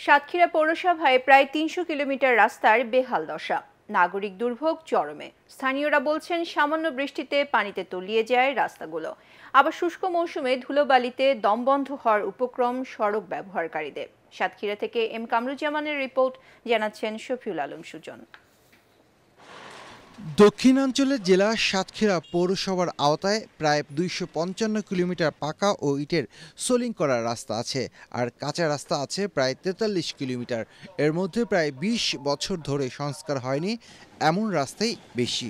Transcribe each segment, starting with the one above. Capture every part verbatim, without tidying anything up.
সাতক্ষীরা পৌরসভায় প্রায় তিনশো কিলোমিটার রাস্তার বেহাল দশা, নাগরিক দুর্ভোগ চরমে। স্থানীয়রা বলছেন সামান্য বৃষ্টিতে পানিতে তলিয়ে যায় রাস্তাগুলো, আবার শুষ্ক মৌসুমে ধুলোবালিতে দমবন্ধ হওয়ার উপক্রম সড়ক ব্যবহারকারীদের। সাতক্ষীরা থেকে এম কামরুজ্জামানের রিপোর্ট, জানাচ্ছেন শফিউল আলম সুজন। দক্ষিণাঞ্চলের জেলা সাতক্ষীরা পৌরসভার আওতায় প্রায় দুইশো পঞ্চান্ন কিলোমিটার পাকা ও ইটের সোলিং করা রাস্তা আছে, আর কাঁচা রাস্তা আছে প্রায় তেতাল্লিশ কিলোমিটার। এর মধ্যে প্রায় বিশ বছর ধরে সংস্কার হয়নি এমন রাস্তাই বেশি।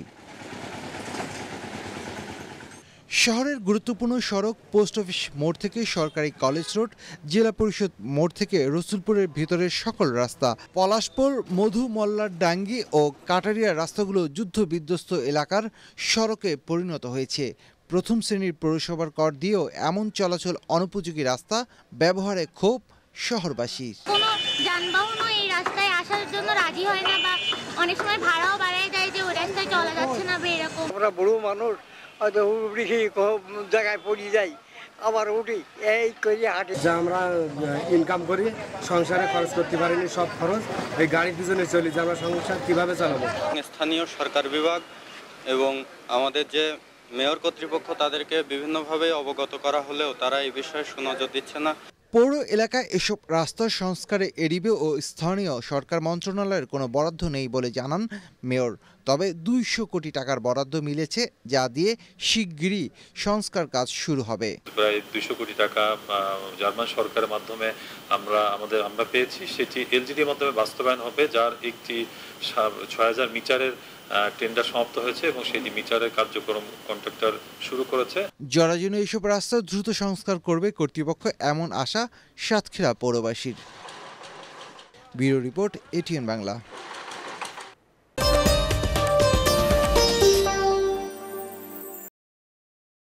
শহরের গুরুত্বপূর্ণ সড়ক পোস্ট অফিস মোড় থেকে সরকারি কলেজ রোড, জেলা পরিষদ মোড় থেকে রসুলপুরের ভিতরের সকল রাস্তা, পলাশপুর, মধু মল্লার ডাঙ্গি ও কাটারিয়া রাস্তাগুলো যুদ্ধ বিধ্বস্ত এলাকার সড়কে পরিণত হয়েছে। প্রথম শ্রেণীর পৌরসভার কর দিয়েও এমন চলাচল অনুপযোগী রাস্তা ব্যবহারে ক্ষোভ শহরবাসীর। কোনো যানবাহনও এই রাস্তায় আসার জন্য রাজি হয় না, বা অনেক সময় ভাড়াও বাড়ায় যায় যে ওই রাস্তায় চলা যাচ্ছে না। এরকম আমরা বড় মানুষ হয়তো উঠি জায়গায় পড়ে যাই, আবার উঠি এই করে হাঁটি। যা আমরা ইনকাম করি, সংসারে খরচ করতে পারিনি, সব খরচ এই গাড়ির পিছনে চলি, যে আমরা সংসার কিভাবে চালাবো। স্থানীয় সরকার বিভাগ এবং আমাদের যে মেয়র কর্তৃপক্ষ তাদেরকে বিভিন্নভাবে অবগত করা হলেও তারা এই বিষয়ে সুনজর দিচ্ছে না। পৌর এলাকায় এসব রাস্তার সংস্কারে এডিবি ও স্থানীয় সরকার মন্ত্রণালয়ের কোনো বরাদ্দ নেই বলে জানান মেয়র। তবে দুইশো কোটি টাকার বরাদ্দ মিলেছে, যা দিয়ে শিগগিরই সংস্কার কাজ শুরু হবে। প্রায় দুইশো কোটি টাকা জার্মান সরকারের মাধ্যমে আমরা আমাদের আমরা পেয়েছি, সেটি এলজিডির মাধ্যমে বাস্তবায়ন হবে, যার একটি ছয় হাজার মিটারের টেন্ডার সমাপ্ত হয়েছে এবং সেটি মিটারের কার্যক্রম কন্ট্রাক্টর শুরু করেছে। জরাজীর্ণ এইসব রাস্তা দ্রুত সংস্কার করবে কর্তৃপক্ষ, এমন আশা সাতক্ষীরা পৌরবাসীর। Bureau report, ATN Bangla.